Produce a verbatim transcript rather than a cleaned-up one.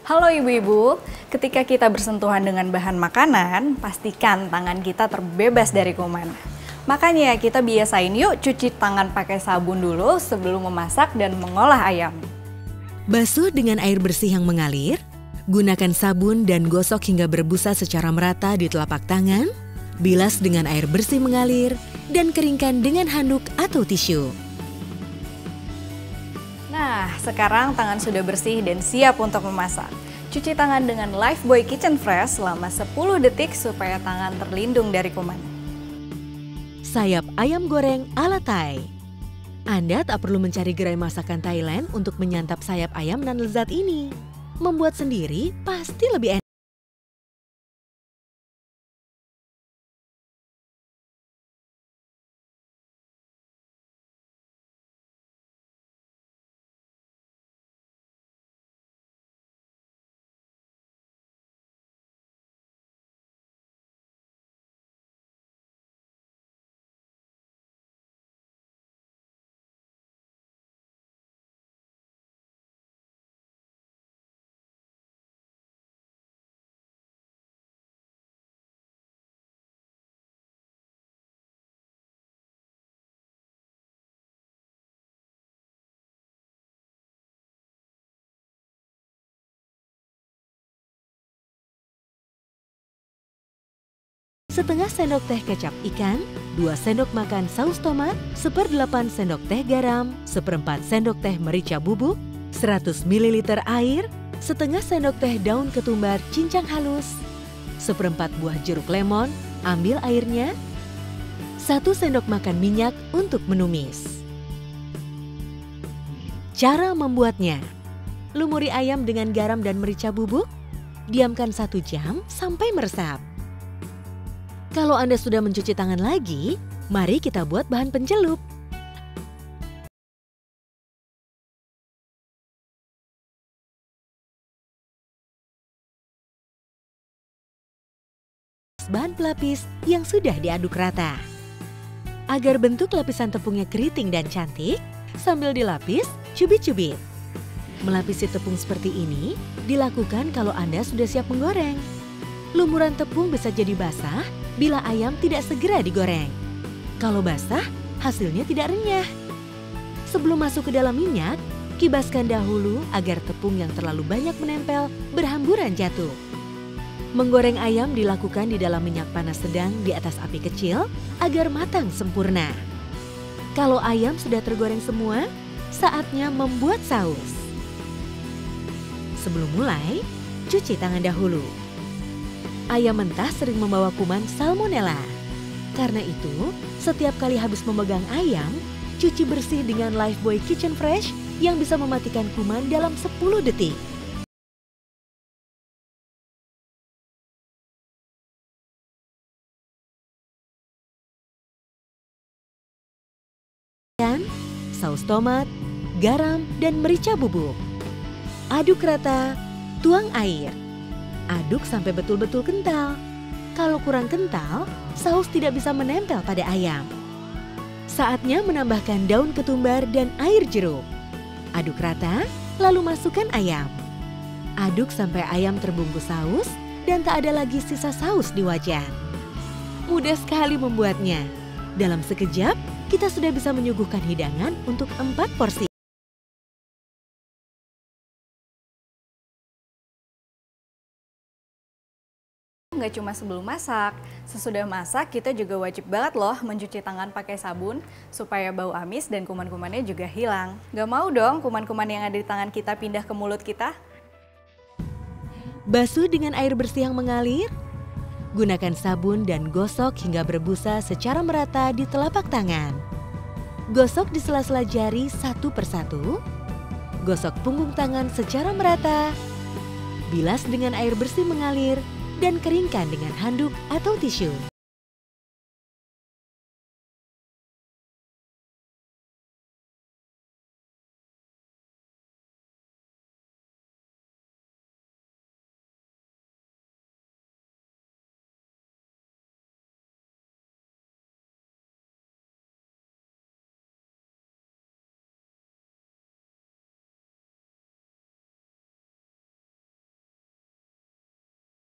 Halo ibu-ibu, ketika kita bersentuhan dengan bahan makanan, pastikan tangan kita terbebas dari kuman. Makanya kita biasain yuk cuci tangan pakai sabun dulu sebelum memasak dan mengolah ayam. Basuh dengan air bersih yang mengalir, gunakan sabun dan gosok hingga berbusa secara merata di telapak tangan, bilas dengan air bersih mengalir, dan keringkan dengan handuk atau tisu. Nah, sekarang tangan sudah bersih dan siap untuk memasak. Cuci tangan dengan Lifebuoy Kitchen Fresh selama sepuluh detik supaya tangan terlindung dari kuman. Sayap ayam goreng ala Thai. Anda tak perlu mencari gerai masakan Thailand untuk menyantap sayap ayam dan lezat ini. Membuat sendiri pasti lebih enak. Setengah sendok teh kecap ikan, dua sendok makan saus tomat, seperdelapan sendok teh garam, seperempat sendok teh merica bubuk, seratus mililiter air, setengah sendok teh daun ketumbar cincang halus, seperempat buah jeruk lemon, ambil airnya, satu sendok makan minyak untuk menumis. Cara membuatnya: lumuri ayam dengan garam dan merica bubuk, diamkan satu jam sampai meresap. Kalau Anda sudah mencuci tangan lagi, mari kita buat bahan pencelup. Bahan pelapis yang sudah diaduk rata. Agar bentuk lapisan tepungnya keriting dan cantik, sambil dilapis, cubit-cubit. Melapisi tepung seperti ini dilakukan kalau Anda sudah siap menggoreng. Lumuran tepung bisa jadi basah bila ayam tidak segera digoreng. Kalau basah, hasilnya tidak renyah. Sebelum masuk ke dalam minyak, kibaskan dahulu agar tepung yang terlalu banyak menempel berhamburan jatuh. Menggoreng ayam dilakukan di dalam minyak panas sedang di atas api kecil agar matang sempurna. Kalau ayam sudah tergoreng semua, saatnya membuat saus. Sebelum mulai, cuci tangan dahulu. Ayam mentah sering membawa kuman salmonella. Karena itu, setiap kali habis memegang ayam, cuci bersih dengan Lifebuoy Kitchen Fresh yang bisa mematikan kuman dalam sepuluh detik. Dan saus tomat, garam, dan merica bubuk. Aduk rata, tuang air. Aduk sampai betul-betul kental. Kalau kurang kental, saus tidak bisa menempel pada ayam. Saatnya menambahkan daun ketumbar dan air jeruk. Aduk rata, lalu masukkan ayam. Aduk sampai ayam terbungkus saus dan tak ada lagi sisa saus di wajan. Mudah sekali membuatnya. Dalam sekejap, kita sudah bisa menyuguhkan hidangan untuk empat porsi. Nggak cuma sebelum masak, sesudah masak kita juga wajib banget loh mencuci tangan pakai sabun supaya bau amis dan kuman-kumannya juga hilang. Nggak mau dong kuman-kuman yang ada di tangan kita pindah ke mulut kita. Basuh dengan air bersih yang mengalir. Gunakan sabun dan gosok hingga berbusa secara merata di telapak tangan. Gosok di sela-sela jari satu persatu. Gosok punggung tangan secara merata. Bilas dengan air bersih mengalir dan keringkan dengan handuk atau tisu.